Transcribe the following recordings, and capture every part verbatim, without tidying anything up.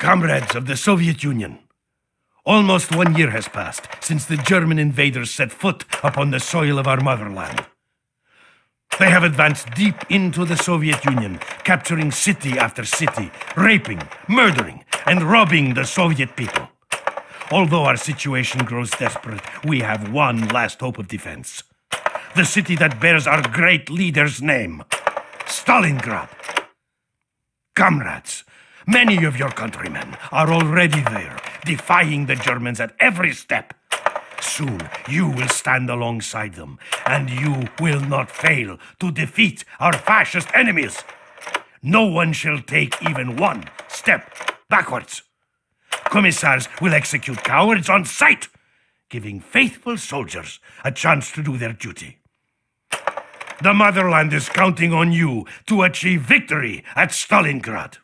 Comrades of the Soviet Union, almost one year has passed since the German invaders set foot upon the soil of our motherland. They have advanced deep into the Soviet Union, capturing city after city, raping, murdering, and robbing the Soviet people. Although our situation grows desperate, we have one last hope of defense. The city that bears our great leader's name, Stalingrad. Comrades, many of your countrymen are already there, defying the Germans at every step. Soon you will stand alongside them, and you will not fail to defeat our fascist enemies. No one shall take even one step backwards. Commissars will execute cowards on sight, giving faithful soldiers a chance to do their duty. The motherland is counting on you to achieve victory at Stalingrad.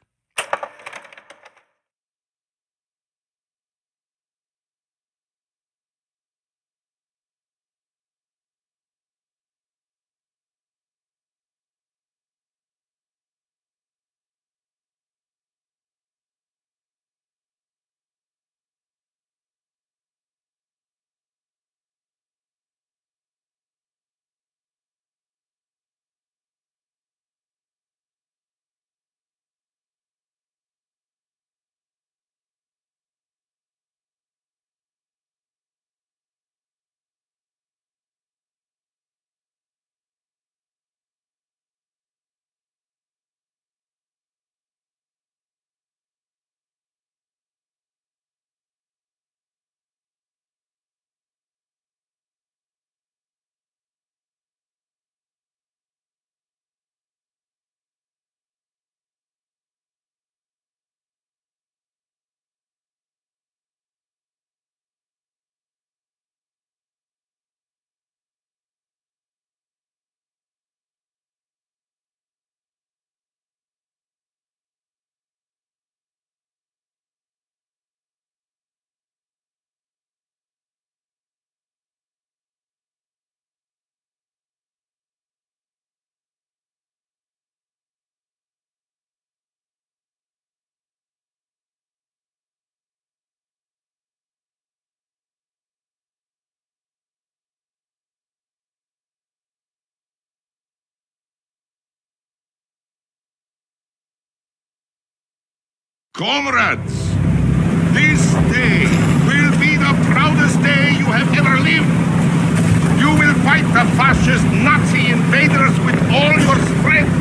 Comrades, this day will be the proudest day you have ever lived. You will fight the fascist Nazi invaders with all your strength.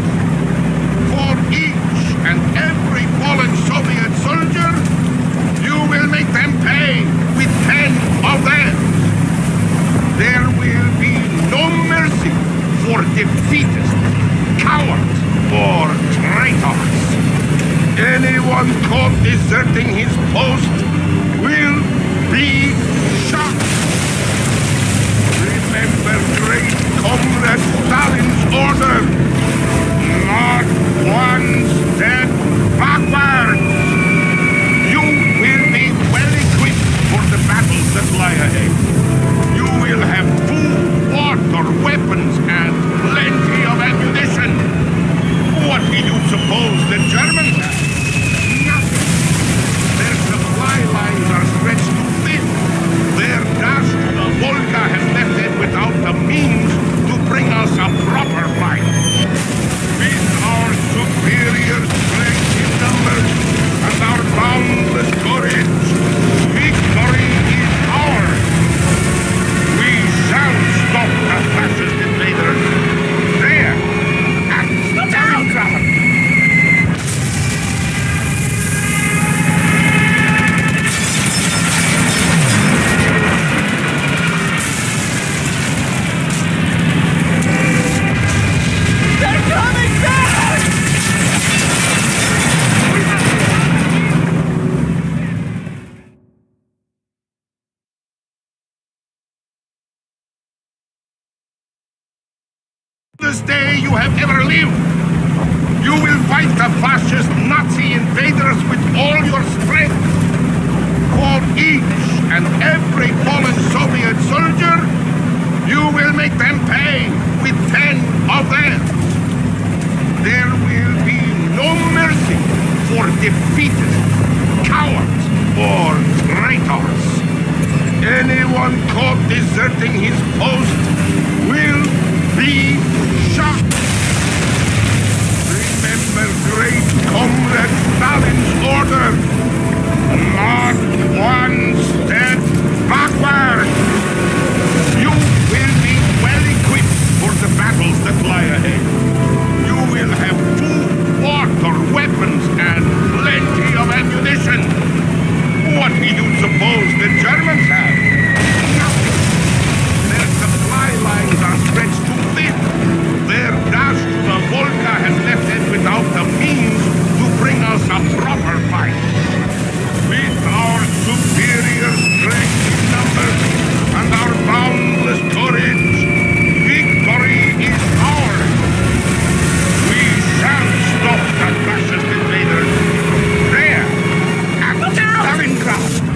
For each and every fallen Soviet soldier, you will make them pay with ten of them. There will be no mercy for defeatists, cowards, or traitors. Anyone caught deserting his post will be shot. Remember great comrade Stalin's order. Not one step backwards. You will be well equipped for the battles that lie ahead. You will have food, water, weapons, and plenty of ammunition. What do you suppose the Germans have? Nothing. Their supply lines are stretched too thin. Their dash to the Volga has left them without the means to bring us a proper fight. With our superior strength in numbers and our boundless courage, victory is ours. We shall stop the fascist invaders. There! Stalingrad! They're coming back! This day you have ever lived. You will fight the fascist Nazi invaders with all your strength. For each and every fallen Soviet soldier, you will make them pay with ten of them. There will be no mercy for defeated cowards or traitors. Anyone caught deserting his post will be shot. Remember great comrade Stalin's order. Not one step backward. You will be well equipped for the battles that lie ahead. You will have food, water, weapons, and plenty of ammunition. What do you suppose the Germans have? Nothing. Their supply lines are stretched too thin. Their dash to the Volga has left them without the means to bring us a proper fight. With our superior strength in numbers and our boundless courage, victory is ours. We shall stop the fascist invaders there at Stalingrad.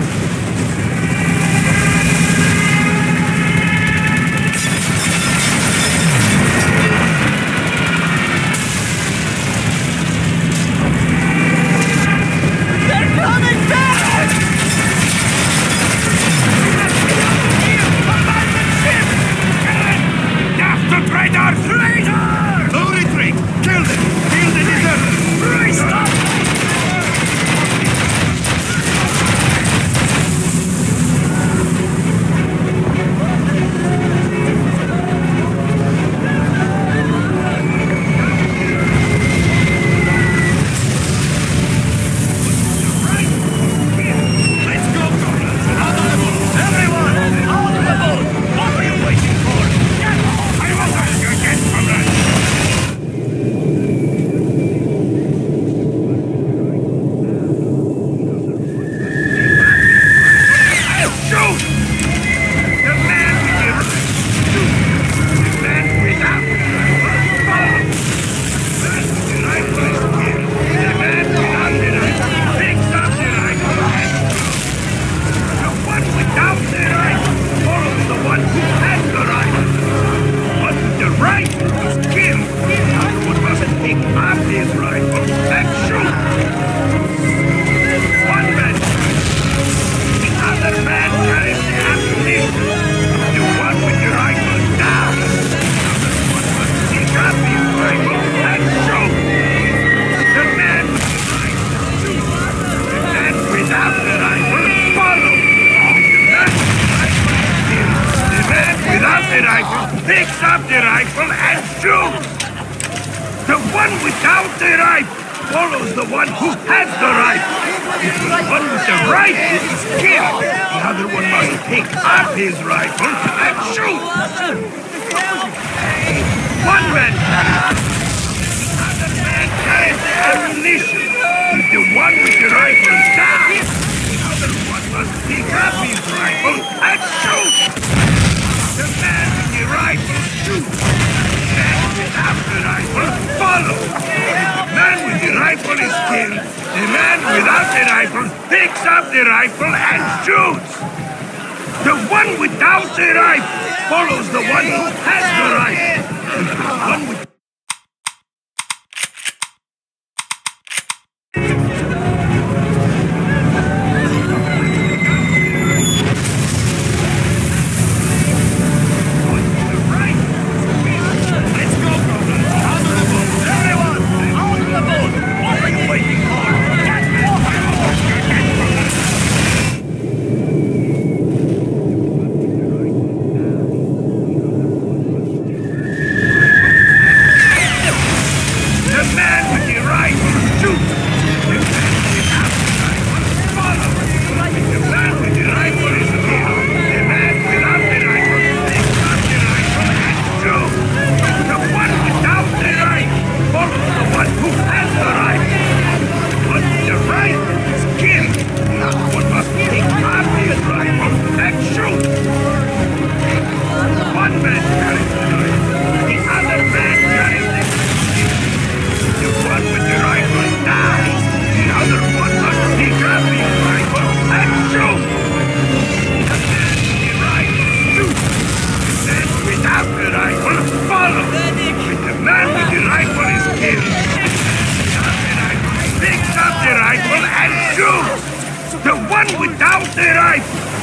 Picks up the rifle and shoots! The one without the rifle follows the one who has the rifle. If the one with the rifle is killed, the other one must pick up his rifle and shoot! One man carries it. The other man carries the ammunition. If the one with the rifle is down, the other one must pick up his rifle and shoot! The man with the rifle shoots. The man without the rifle follows. If the man with the rifle is killed, the man without the rifle picks up the rifle and shoots. The one without the rifle follows the one who has the rifle. If the one with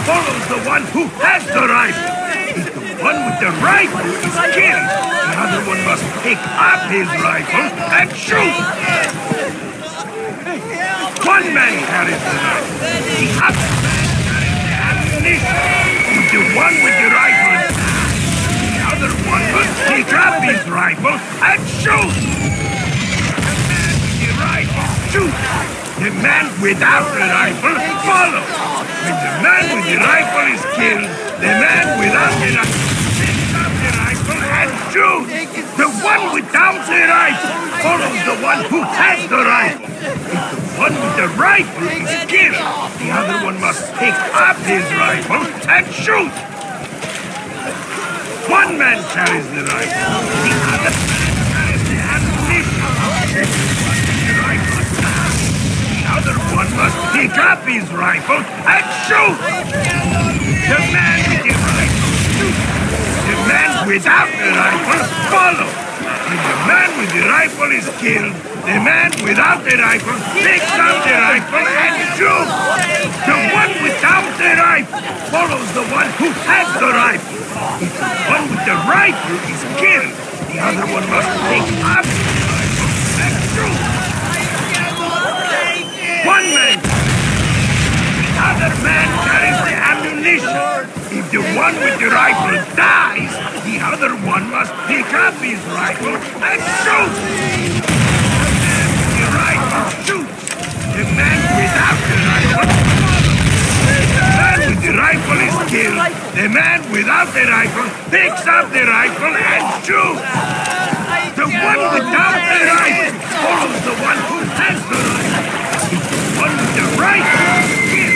follows the one who has the rifle. If the one with the rifle is killed, the other one must pick up his rifle and shoot. One man carries the rifle, the other man carries the ammunition. If the one with the rifle dies, the other one must pick up his rifle and shoot. The man with the rifle shoots. The man without the rifle follows. When the man with the rifle is killed, the man without the rifle picks up the rifle and shoots. The one without the rifle follows the one who has the rifle. If the one with the rifle is killed, the other one must pick up his rifle and shoot. One man carries the rifle, the other man carries the ammunition. The one with the rifle dies. The other one must pick up his rifle and shoot. The man with the rifle shoots. The man without the rifle follows. When the man with the rifle is killed, the man without the rifle picks up the rifle and shoots. The one without the rifle follows the one who has the rifle. If the one with the rifle is killed, the other one must pick up the rifle and shoot. One man, the other man carries the ammunition. If the one with the rifle dies, the other one must pick up his rifle and shoot. The rifle shoots. The man without the rifle follows. The man with the rifle is killed. The man without the rifle picks up the rifle and shoots. The one without the rifle follows the one who has the rifle. If the one with the rifle is killed,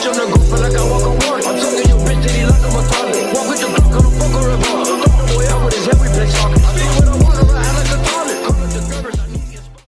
on the go, feel like I walk on water. I'm talking your bitch, did he like him a toilet? Walk with the Glock on the Volga River. Throw the boy out with his head, we play soccer.